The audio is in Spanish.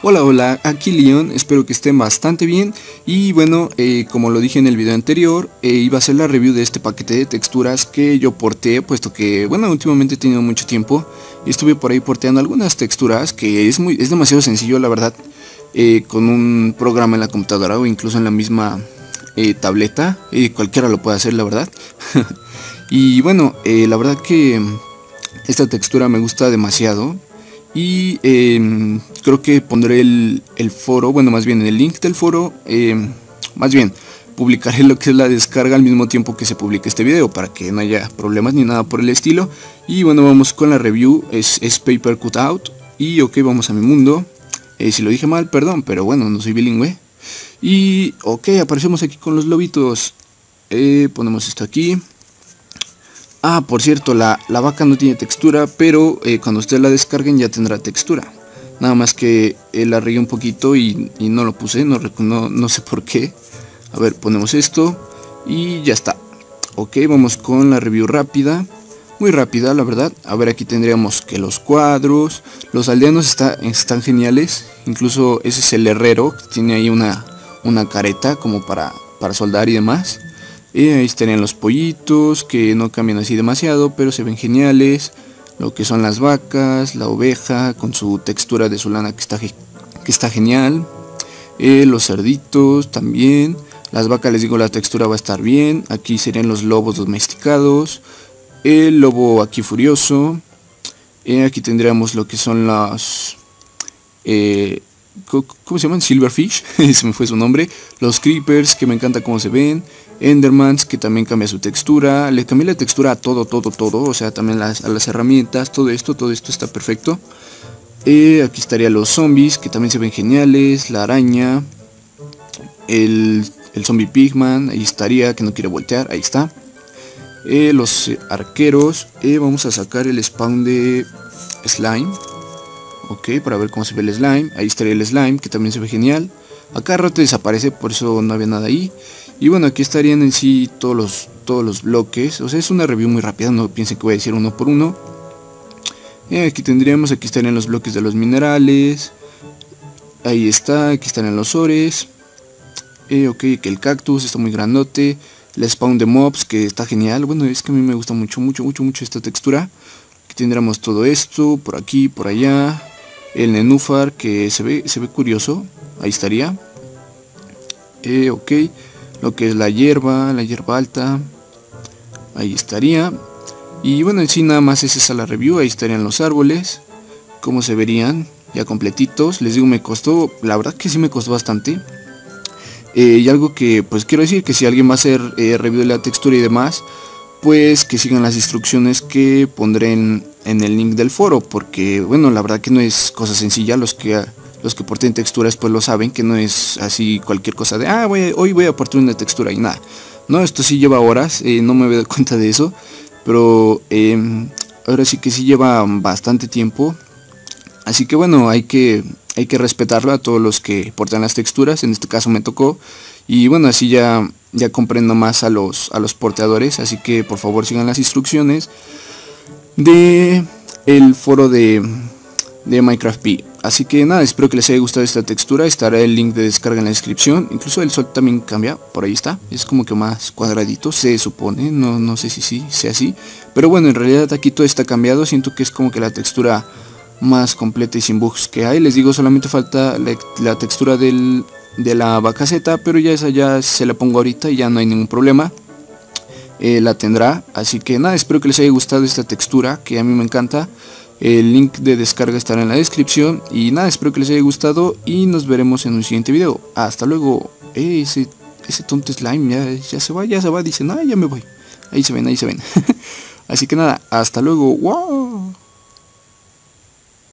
Hola, hola, aquí Leon, espero que estén bastante bien. Y bueno, como lo dije en el video anterior, iba a hacer la review de este paquete de texturas que yo porté, puesto que, bueno, últimamente he tenido mucho tiempo y estuve por ahí porteando algunas texturas que es demasiado sencillo, la verdad, con un programa en la computadora o incluso en la misma tableta, cualquiera lo puede hacer, la verdad. Y bueno, la verdad que esta textura me gusta demasiado. Y creo que pondré el foro, bueno, más bien el link del foro, más bien publicaré lo que es la descarga al mismo tiempo que se publique este video para que no haya problemas ni nada por el estilo. Y bueno, vamos con la review, es Paper Cutout. Y ok, vamos a mi mundo. Si lo dije mal, perdón, pero bueno, no soy bilingüe. Y ok, aparecemos aquí con los lobitos. Ponemos esto aquí. Ah, por cierto, la vaca no tiene textura, pero cuando ustedes la descarguen ya tendrá textura. Nada más que la regué un poquito y no lo puse, no sé por qué. A ver, ponemos esto y ya está. Ok, vamos con la review rápida. Muy rápida, la verdad. A ver, aquí tendríamos que los cuadros. Los aldeanos están geniales. Incluso ese es el herrero, que tiene ahí una careta como para soldar y demás. Ahí estarían los pollitos, que no cambian así demasiado, pero se ven geniales. Lo que son las vacas, la oveja, con su textura de su lana que está genial. Los cerditos también. Las vacas, les digo, la textura va a estar bien. Aquí serían los lobos domesticados. El lobo aquí furioso. Aquí tendríamos lo que son las... ¿cómo se llaman? Silverfish, se me fue su nombre. Los creepers, que me encanta cómo se ven. Endermans, que también cambia su textura. Le cambié la textura a todo. O sea, también a las herramientas. Todo esto está perfecto. Aquí estarían los zombies, que también se ven geniales. La araña. El zombie pigman, ahí estaría, que no quiere voltear, ahí está. Los arqueros. Vamos a sacar el spawn de slime. Ok, para ver cómo se ve el slime. Ahí estaría el slime, que también se ve genial. Acá rato desaparece, por eso no había nada ahí. Y bueno, aquí estarían en sí todos los bloques. O sea, es una review muy rápida, no piensen que voy a decir uno por uno. Aquí estarían los bloques de los minerales. Ahí está, aquí estarían los ores. Ok, que el cactus está muy grandote. El spawn de mobs, que está genial. Bueno, es que a mí me gusta mucho esta textura. Aquí tendríamos todo esto, por aquí, por allá. El nenúfar, que se ve curioso. Ahí estaría. Ok, lo que es la hierba alta. Ahí estaría. Y bueno, en sí nada más es esa la review. Ahí estarían los árboles, como se verían ya completitos. Les digo, me costó, la verdad que sí me costó bastante. Y algo que pues quiero decir, que si alguien va a hacer review de la textura y demás, pues que sigan las instrucciones que pondré en el link del foro, porque bueno, la verdad que no es cosa sencilla. Los que porten texturas pues lo saben, que no es así cualquier cosa de hoy voy a aportar una textura y nada. No, esto sí lleva horas, no me he dado cuenta de eso, pero ahora sí que sí lleva bastante tiempo. Así que bueno, hay que respetarlo a todos los que portan las texturas. En este caso me tocó. Y bueno, así ya comprendo más a los porteadores. Así que por favor sigan las instrucciones de el foro de Minecraft P. Así que nada, espero que les haya gustado esta textura. Estará el link de descarga en la descripción. Incluso el sol también cambia, por ahí está. Es como que más cuadradito, se supone. No sé si sí sea así. Pero bueno, en realidad aquí todo está cambiado. Siento que es como que la textura más completa y sin bugs que hay. Les digo, solamente falta la textura de la vacaceta, pero ya esa ya se la pongo ahorita y ya no hay ningún problema. La tendrá, así que nada, espero que les haya gustado esta textura, que a mí me encanta. El link de descarga estará en la descripción. Y nada, espero que les haya gustado y nos veremos en un siguiente video. Hasta luego. Ese tonto slime ya se va, dice, ya me voy. Ahí se ven. Así que nada, hasta luego. ¡Wow!